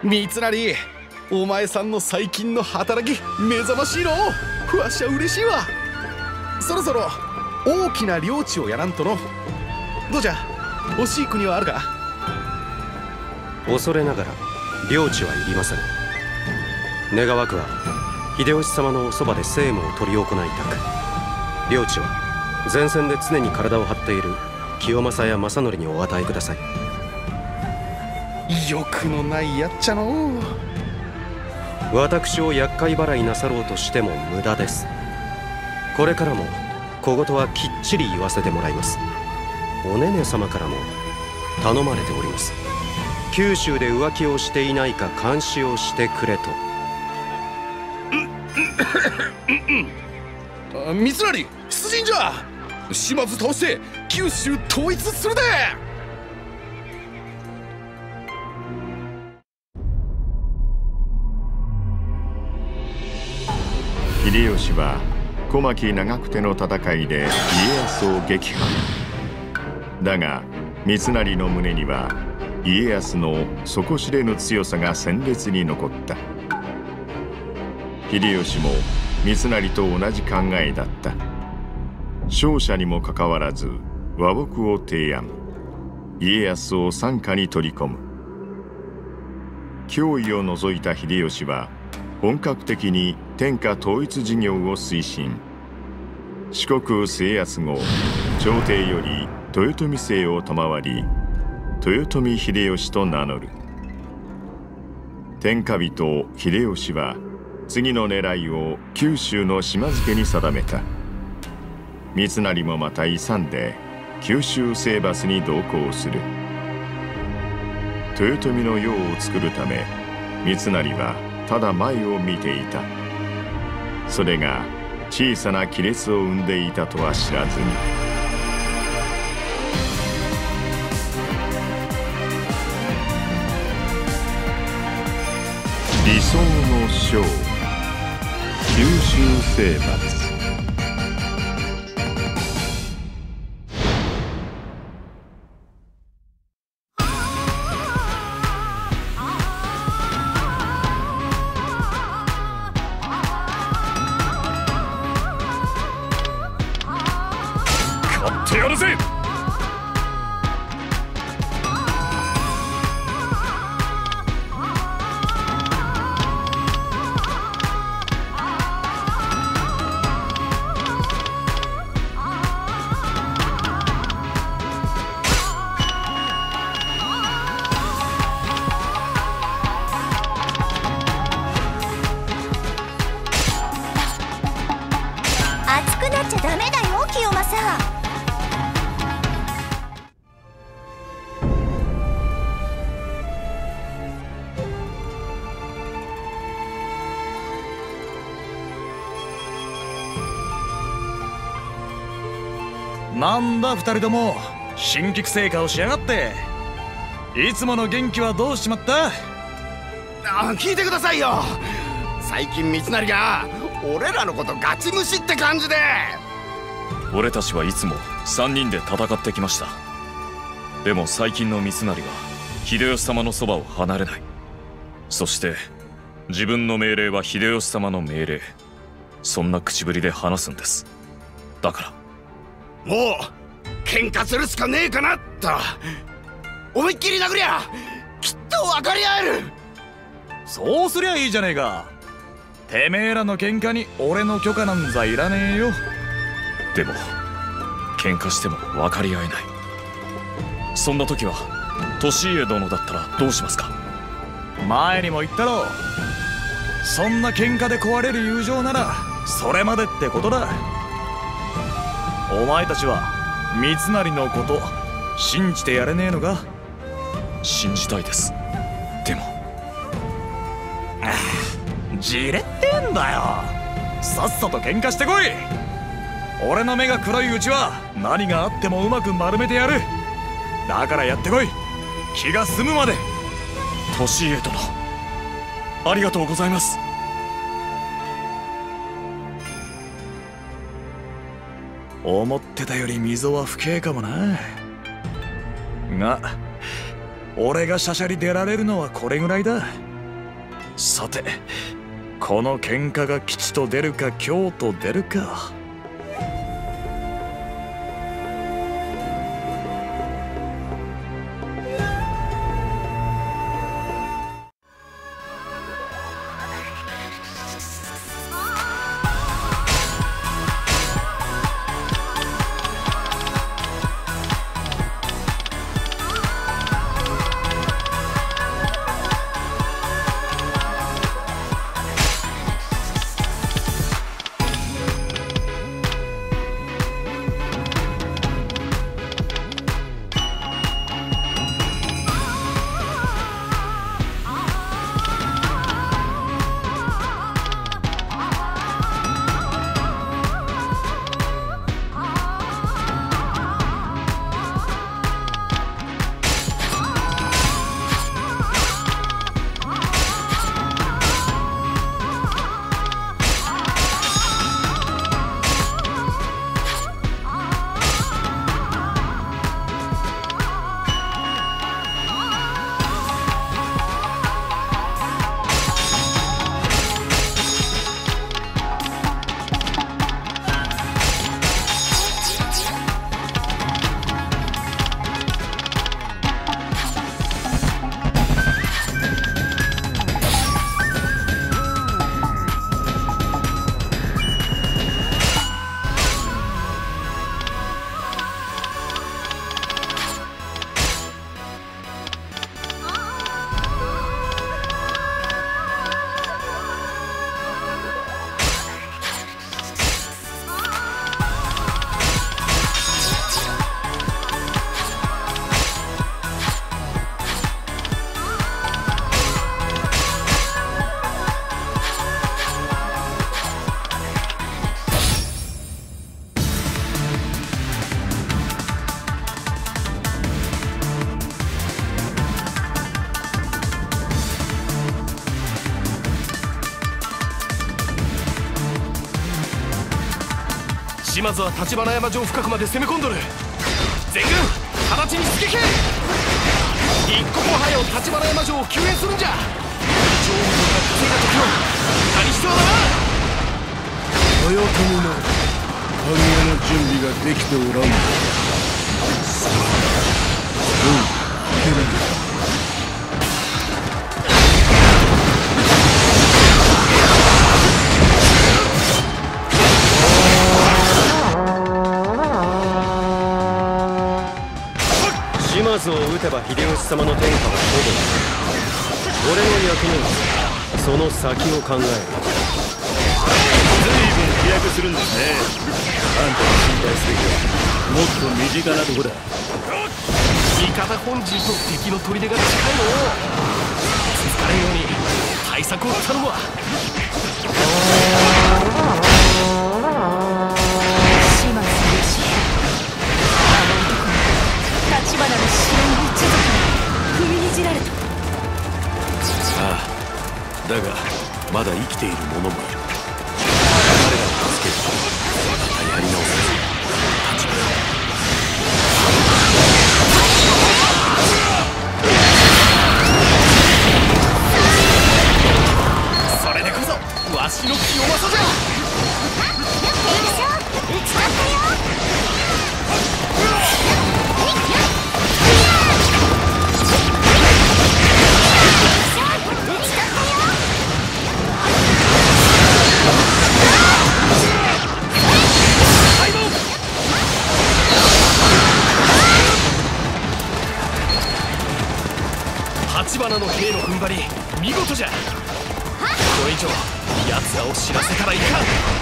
三成、お前さんの最近の働き目覚ましいの。わしゃ嬉しいわ。そろそろ大きな領地をやらんとの。どうじゃ、欲しい国はあるか？ 恐れながら領地はいりません。願わくは秀吉様のおそばで政務を執り行いたく、領地は前線で常に体を張っている清正や正則にお与えください。 欲のないやっちゃの。 私を厄介払いなさろうとしても無駄です。これからも小言はきっちり言わせてもらいます。おねね様からも頼まれております。九州で浮気をしていないか監視をしてくれと。 三成、出陣じゃ。島津倒して九州統一するで。 秀吉は小牧長久手の戦いで家康を撃破。だが三成の胸には家康の底知れぬ強さが鮮烈に残った。秀吉も三成と同じ考えだった。勝者にもかかわらず和睦を提案。家康を傘下に取り込む。脅威を除いた秀吉は本格的に天下統一事業を推進。四国制圧後、朝廷より豊臣姓を賜り、豊臣秀吉と名乗る。天下人秀吉は次の狙いを九州の島津家に定めた。三成もまた勇んで九州征伐に同行する。豊臣の世を作るため三成はただ前を見ていた。それが小さな亀裂を生んでいたとは知らずに。理想の将、九州征伐。 やるぜ。 熱くなっちゃダメだよ、清正。 なんだ二人とも新規成果をしやがって。いつもの元気はどうしちまった？ 聞いてくださいよ。最近三成が俺らのことガチムシって感じで。 俺たちはいつも3人で戦ってきました。でも最近の三成は秀吉様のそばを離れない。そして自分の命令は秀吉様の命令、そんな口ぶりで話すんです。だからもう喧嘩するしかねえかなと。思いっきり殴りゃきっと分かり合える。 そうすりゃいいじゃねえか。てめえらの喧嘩に俺の許可なんざいらねえよ。 でも喧嘩しても分かり合えない。そんな時は利家殿だったらどうしますか？ 前にも言ったろ。そんな喧嘩で壊れる友情ならそれまでってことだ。お前たちは三成のこと信じてやれねえのか？ 信じたいです。でもじれってんだよ。さっさと喧嘩してこい。俺の目が黒いうちは何があってもうまく丸めてやる。だからやってこい。気が済むまで。 利家殿、ありがとうございます。 思ってたより溝は深えかもな。が俺がしゃしゃり出られるのはこれぐらいだ。 さて、この喧嘩が吉と出るか凶と出るか。 島津は橘山城深くまで攻め込んどる。全軍直ちに出撃。一刻も早う橘山城を救援するんじゃ。城門が稼いだ時は何してはならん。 早くもな萩屋の準備ができておらんのだ。さあどう受けられる。 島津を討てば秀吉様の天下はほぼ俺の役目はその先を考える。 随分飛躍するんですね。あんたが心配すべきはもっと身近なとこだ。 味方本陣と敵の砦が近いのをつつかれんように対策を頼むわ。 島津義平、あの男に橘の城の一族に踏みにじられた。 ああ、だがまだ生きている者もいる。彼らを助けるとまたやり直せる。立花それでこそわしの清正じゃ。 敵将討ち取ったよ。 橘の兵の踏ん張り見事じゃ。これ以上奴らを知らせたらいかん。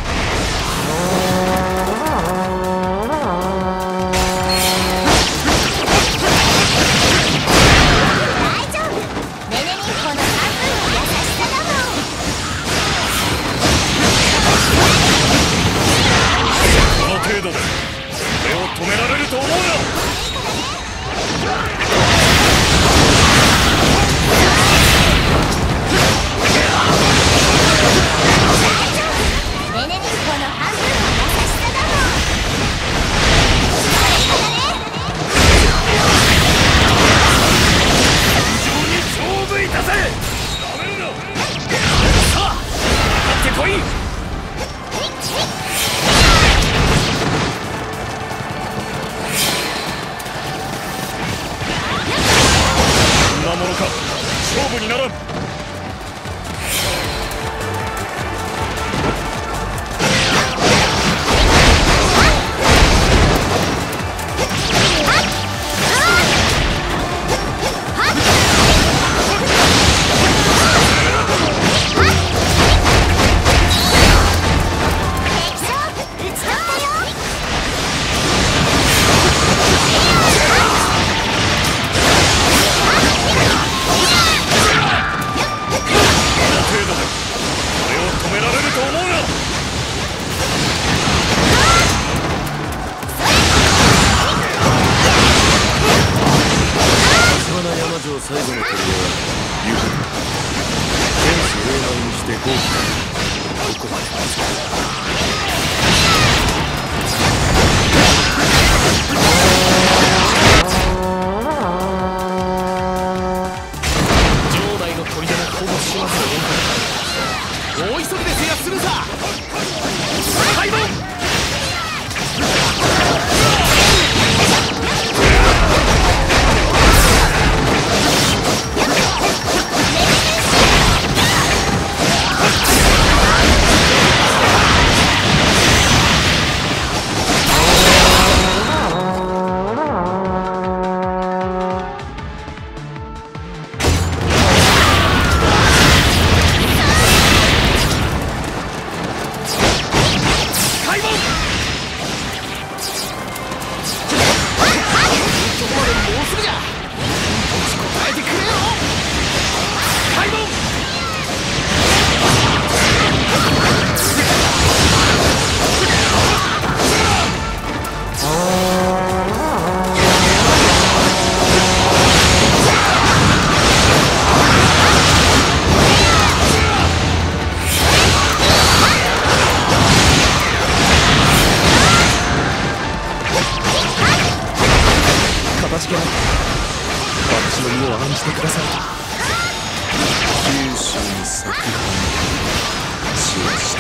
大丈夫、ネネミンコの半分の優しさだもん。 この程度で俺を止められると思うな。 ネネミンコの半分の優しさだもん。 非常に勝負いたせ。 最後の砦はゆく天使霊媒にして豪華どこまでもつく。 城内の砦の保護しますの大急ぎで制圧するさ。開門。私の身を案じてください。九州に咲く花散らした。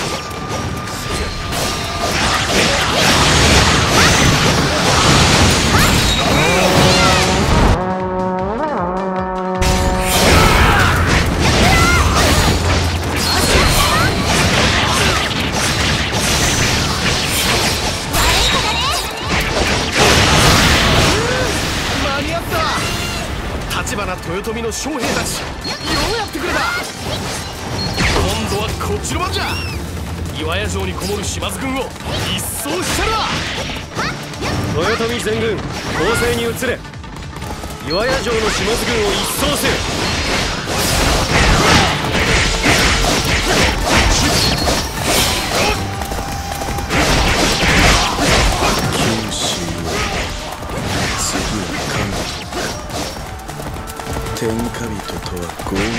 豊臣の将兵たち、ようやってくれた。今度はこっちの番じゃ。岩屋城にこもる島津軍を一掃したるわ。 豊臣全軍攻勢に移れ。岩屋城の島津軍を一掃せよ。 九州次は関東。天下人とは強引。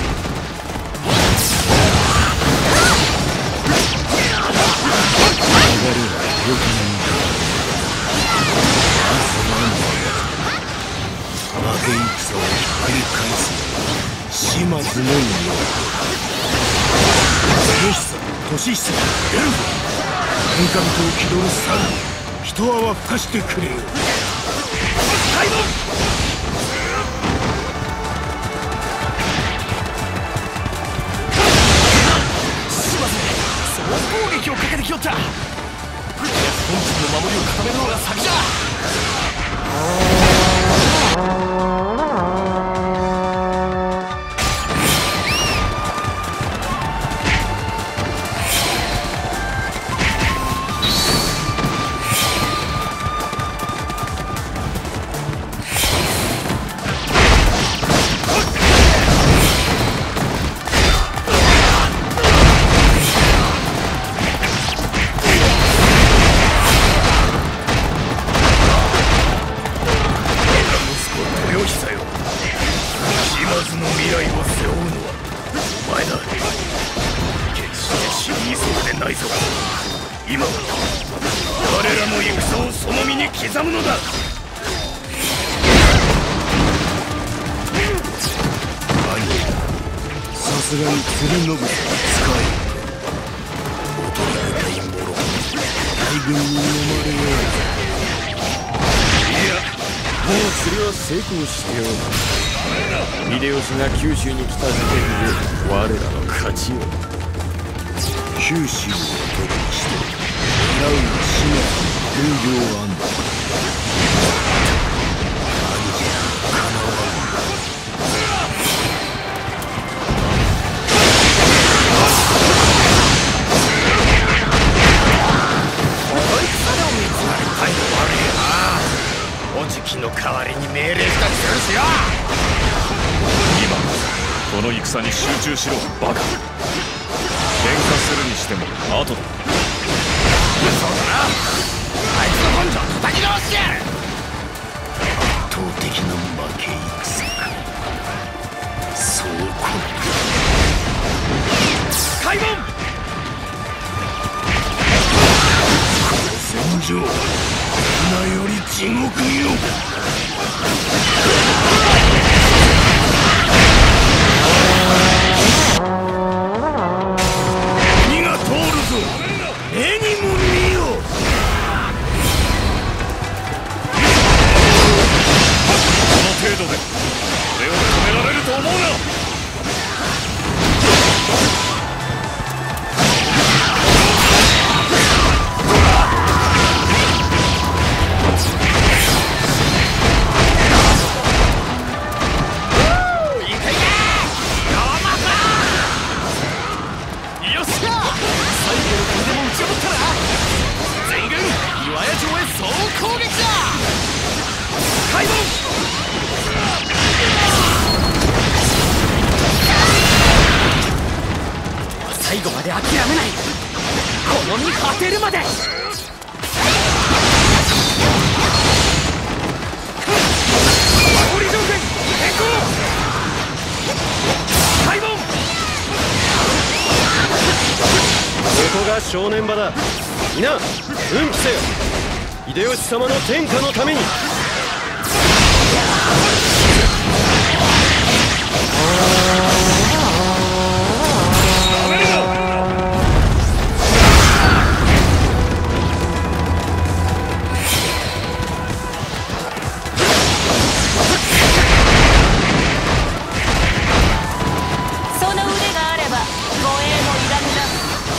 流れは良くないか。負け戦をひっくり返す島津のよう。義久、年久、エルフ、天下人を気取る猿、一泡吹かしてくれよ。開門。 攻撃をかけてきよった。本陣の守りを固めるのが先じゃ。 今は我らの戦をその身に刻むのだ。さすがに釣り信長は使えん。劣りがたい者大軍に飲まれよう。いや、もう釣りは成功しておる。秀吉が九州に来た時点で我らの勝ちよ。九州を取りにして狙うの島津の本領あんだ。何じゃかなわん。おじきの代わりに命令したりするしよ。 今この戦に集中しろバカ。喧嘩するにしても後だ。そうだな。あいつの根性叩き直してやる。 圧倒的な負け戦か。 地獄よ。火が通るぞ。目にも見よ。 この程度で俺を止められると思うな。 最後まで諦めない。この身果てるまで。 ここが正念場だ。皆奮起せよ。秀吉様の天下のために。 その腕があれば護衛もいらぬな。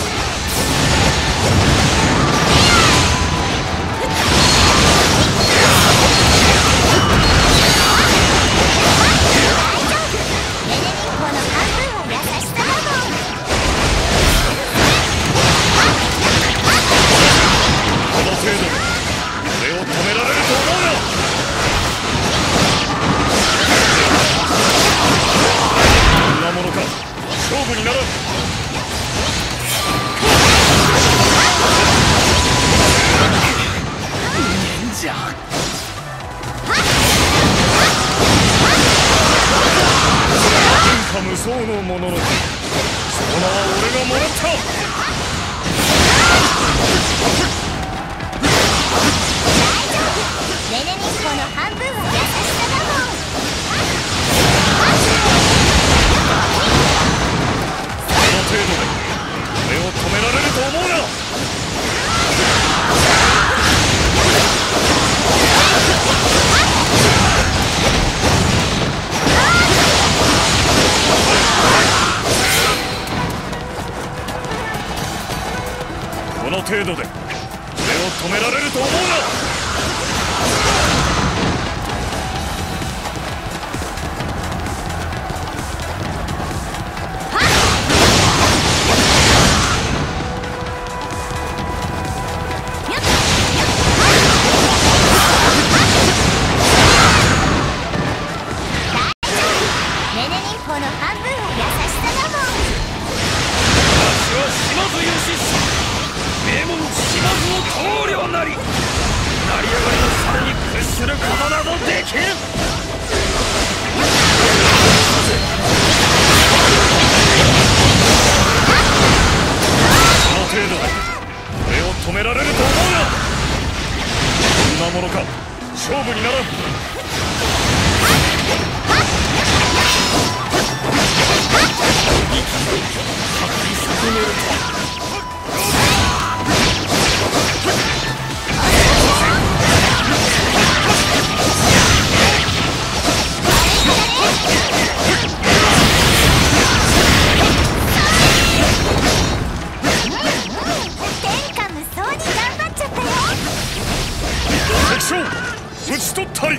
無双のもののその名は俺がもらった。 ネネミッコの半分は優しさだもん。 この程度で俺を止められると思うな。この程度で俺を止められると思うな。 ネネミッコの半分は優しさだもん。 私は島津義久、名門島津の棟梁なり。成り上がりの猿に屈することなどできる。 この程度で俺を止められると思うな。こんなものか勝負にならん。 天下無双に頑張っちゃったよ。 敵将討ち取ったり。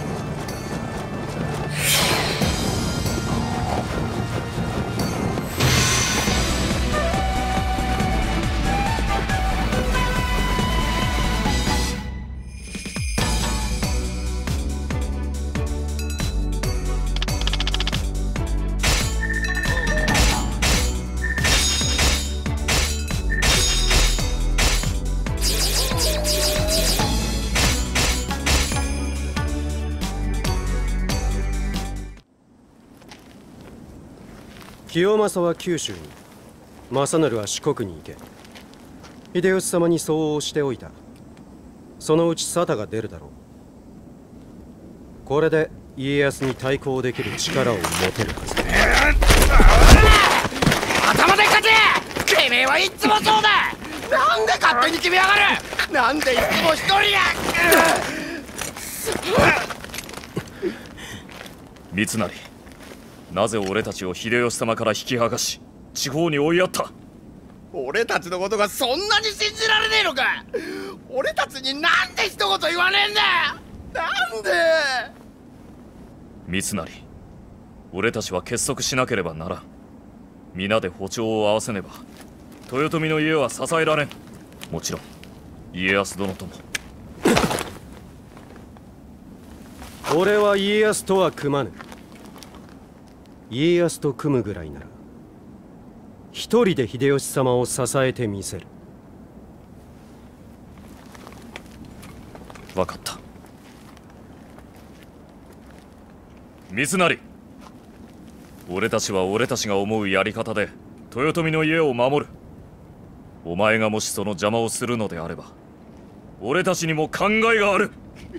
清正は九州に、正成は四国に行け。秀吉様にそうしておいた。そのうち沙汰が出るだろこれで家康に対抗できる力を持てるはず。 頭で勝て。てめえはいつもそうだ。なんで勝手に決めやがる。なんでいつも一人や。 三成、なぜ俺たちを秀吉様から引き剥がし地方に追いやった。 俺たちのことがそんなに信じられねえのか。俺たちになんで一言言わねえんだ。なんで。 三成、俺たちは結束しなければならん。皆で歩調を合わせねば豊臣の家は支えられん。もちろん家康殿とも。 俺は家康とは組まぬ。家康と組むぐらいなら一人で秀吉様を支えてみせる。 分かった。三成、俺たちは俺たちが思うやり方で豊臣の家を守る。お前がもしその邪魔をするのであれば俺たちにも考えがある。